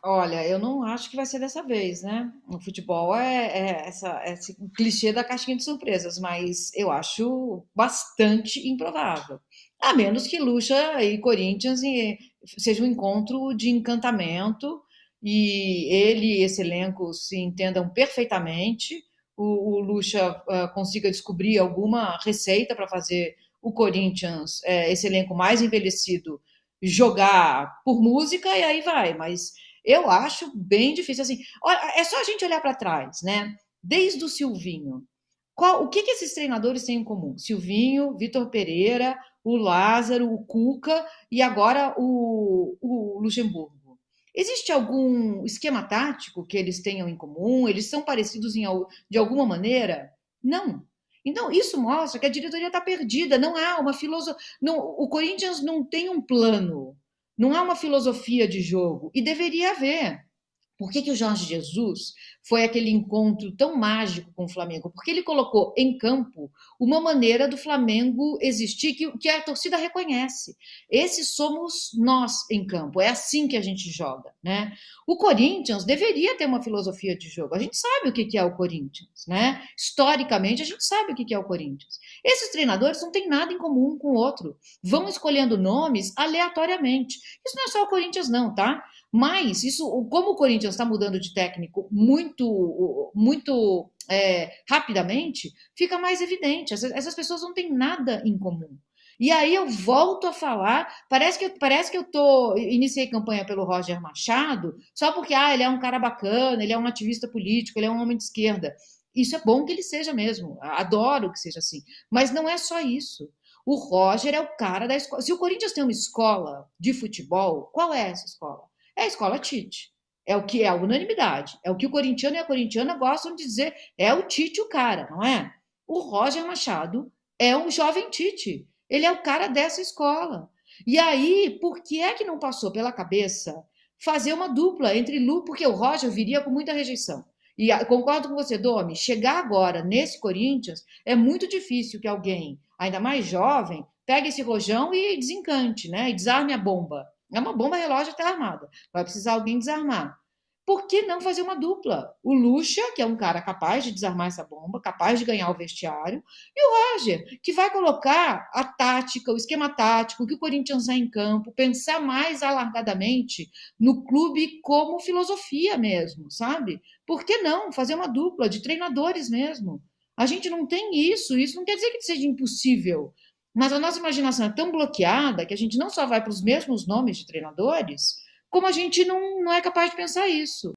Olha, eu não acho que vai ser dessa vez, né? O futebol esse clichê da caixinha de surpresas, mas eu acho bastante improvável. A menos que Lucha e Corinthians seja um encontro de encantamento e ele e esse elenco se entendam perfeitamente. O Lucha consiga descobrir alguma receita para fazer o Corinthians, esse elenco mais envelhecido, jogar por música e aí vai, mas eu acho bem difícil assim. Olha, é só a gente olhar para trás, né? Desde o Silvinho. O que, que esses treinadores têm em comum? Silvinho, Vitor Pereira, o Lázaro, o Cuca e agora o Luxemburgo. Existe algum esquema tático que eles tenham em comum? Eles são parecidos de alguma maneira? Não. Então, isso mostra que a diretoria está perdida. Não há uma filosofia. O Corinthians não tem um plano, não há uma filosofia de jogo, e deveria haver. Por que, que o Jorge Jesus foi aquele encontro tão mágico com o Flamengo? Porque ele colocou em campo uma maneira do Flamengo existir que a torcida reconhece. Esses somos nós em campo, é assim que a gente joga, né? O Corinthians deveria ter uma filosofia de jogo. A gente sabe o que é o Corinthians, né? Historicamente, a gente sabe o que é o Corinthians. Esses treinadores não têm nada em comum com o outro. Vão escolhendo nomes aleatoriamente. Isso não é só o Corinthians, não, tá? Mas isso, como o Corinthians está mudando de técnico muito rapidamente, fica mais evidente. Essas pessoas não têm nada em comum. E aí eu volto a falar, parece que iniciei campanha pelo Roger Machado, só porque ele é um cara bacana, ele é um ativista político, ele é um homem de esquerda. Isso é bom que ele seja mesmo, adoro que seja assim. Mas não é só isso. O Roger é o cara da escola. Se o Corinthians tem uma escola de futebol, qual é essa escola? É a escola Tite. É o que é a unanimidade. É o que o corintiano e a corintiana gostam de dizer. É o Tite o cara, não é? O Roger Machado é um jovem Tite. Ele é o cara dessa escola. E aí, por que é que não passou pela cabeça fazer uma dupla entre Lu, porque o Roger viria com muita rejeição. E concordo com você, Domi, chegar agora nesse Corinthians é muito difícil que alguém, ainda mais jovem, pegue esse rojão e desencante, né? E desarme a bomba. É uma bomba relógio até armada. Vai precisar alguém desarmar. Por que não fazer uma dupla? O Lucha, que é um cara capaz de desarmar essa bomba, capaz de ganhar o vestiário, e o Roger, que vai colocar a tática, o esquema tático, o que o Corinthians é em campo, pensar mais alargadamente no clube como filosofia mesmo, sabe? Por que não fazer uma dupla de treinadores mesmo? A gente não tem isso não quer dizer que seja impossível, mas a nossa imaginação é tão bloqueada que a gente não só vai para os mesmos nomes de treinadores, como a gente não é capaz de pensar isso.